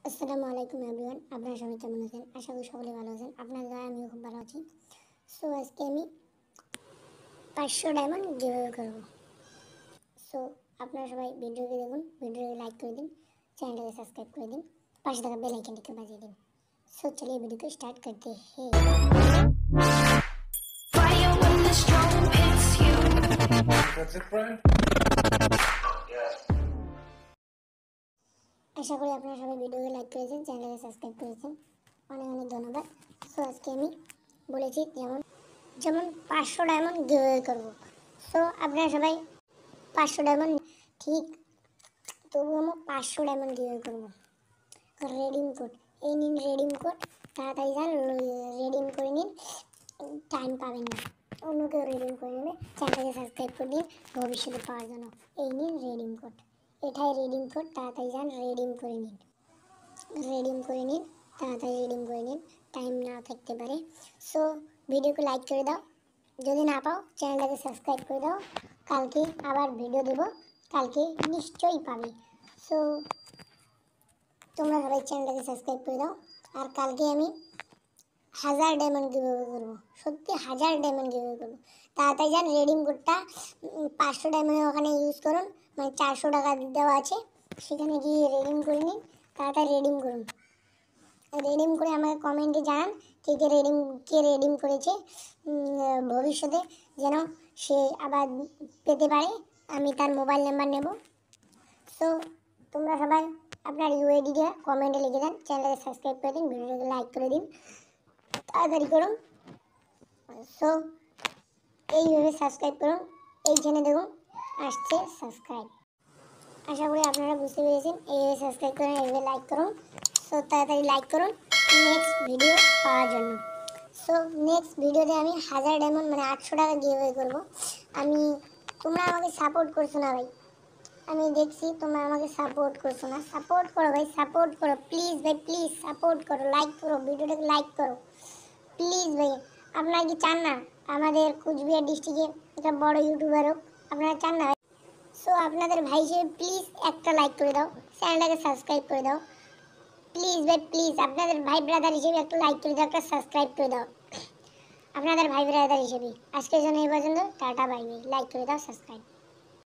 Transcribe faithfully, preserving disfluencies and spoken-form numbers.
আসসালামু আলাইকুম এভরিওয়ান, আপনারা সবাই কেমন আছেন? আশা করি সকলে ভালো আছেন। আপনাদের দয়ায় আমিও খুব ভালো আছি। সো আজকে আমি পাঁচশো ডায়মন্ড গিভঅ্যাওয়ে করব। সো আপনারা সবাই ভিডিওটি দেখুন, ভিডিওটি লাইক করে দিন, চ্যানেলটাকে সাবস্ক্রাইব করে দিন, পাশে থাকা বেল আইকনটিকে বাজিয়ে দিন। सो चलिए वीडियो को स्टार्ट करते हैं। That's it, Brian? আশা করি আপনারা সবাই ভিডিওকে লাইক করেছেন, চ্যানেলটাকে সাবস্ক্রাইব করেছেন। অনেক অনেক ধন্যবাদ। সো আজকে আমি বলেছি যেমন যেমন পাঁচশো ডায়মন্ড গিভঅ্যাওয়ে করব। সো আপনারা সবাই পাঁচশো ডায়মন্ড ঠিক তবু আমি পাঁচশো ডায়মন্ড গিভঅ্যাওয়ে করব। রেডিম কোড এই নিন, রেডিম কোড তাড়াতাড়ি যান, রেডিম করে নিন, টাইম পাবেন না, অন্য কেউ রেডিম করে নেবে। চ্যানেলটাকে সাবস্ক্রাইব করে দিন ভবিষ্যতে পাওয়ার জন্য। এই নিন রেডিম কোড, এটাই রেডিম কোড, তাড়াতাড়ি যান রেডিম করে নিন, রেডিম করে নিন, তাড়াতাড়ি রেডিম করে নিন, টাইম না থাকতে পারে। সো ভিডিওকে লাইক করে দাও, যদি না পাও চ্যানেলটাকে সাবস্ক্রাইব করে দাও, কালকে আবার ভিডিও দেবো, কালকে নিশ্চয়ই পাবে। সো তোমরা সবাই চ্যানেলটাকে সাবস্ক্রাইব করে দাও। আর কালকে আমি হাজার ডায়মন্ড গিভঅ্যাওয়ে করবো, সত্যি হাজার ডায়মন্ড গিভঅ্যাওয়ে করবো। তাড়াতাড়ি যান, রেডিম কোডটা পাঁচশো ডায়মন্ডের ওখানে ইউজ করুন, মানে চারশো টাকা দেওয়া আছে, সেখানে গিয়ে রেডিম করে নিন, তাড়াতাড়ি রেডিম করুন। রেডিম করে আমাকে কমেন্টে জানান কে কে রেডিম কে রেডিম করেছে, ভবিষ্যতে যেন সে আবার পেতে পারে, আমি তার মোবাইল নাম্বার নেব। সো তোমরা সবাই আপনার ইউআইডিটা কমেন্টে লিখে দেন, চ্যানেলটাকে সাবস্ক্রাইব করে দিন, ভিডিওটাকে লাইক করে দিন, তাড়াতাড়ি করুন। সো এইভাবে সাবস্ক্রাইব করুন, এইখানে দেখুন আসছে সাবস্ক্রাইব। আশা করি আপনারা বুঝতে পেরেছেন। এইভাবে সাবস্ক্রাইব করুন, এইভাবে লাইক করুন। সো তাড়াতাড়ি লাইক করুন নেক্সট ভিডিও পাওয়ার জন্য। সো নেক্সট ভিডিওতে আমি হাজার ডায়মন্ড মানে আটশো টাকা গিভঅ্যাওয়ে করবো। আমি তোমরা আমাকে সাপোর্ট করছো না ভাই, আমি দেখছি তোমরা আমাকে সাপোর্ট করছো না। সাপোর্ট করো ভাই, সাপোর্ট করো প্লিজ ভাই, প্লিজ সাপোর্ট করো, লাইক করো, ভিডিওটাকে লাইক করো প্লিজ ভাই। আপনারা কি চান না আমাদের কুচবিহার ডিস্ট্রিক্টে একটা বড় ইউটিউবার হোক? আপনারা চান না? সো আপনাদের ভাই হিসেবে প্লিজ একটা লাইক করে দাও, চ্যানেলটাকে সাবস্ক্রাইব করে দাও প্লিজ ভাই, প্লিজ আপনাদের ভাই ব্রাদার হিসেবে একটা লাইক করে দাও, একটা সাবস্ক্রাইব করে দাও আপনাদের ভাই ব্রাদার হিসেবে। আজকের জন্য এই পর্যন্ত, টাটা বাই বাই। লাইক করে দাও, সাবস্ক্রাইব।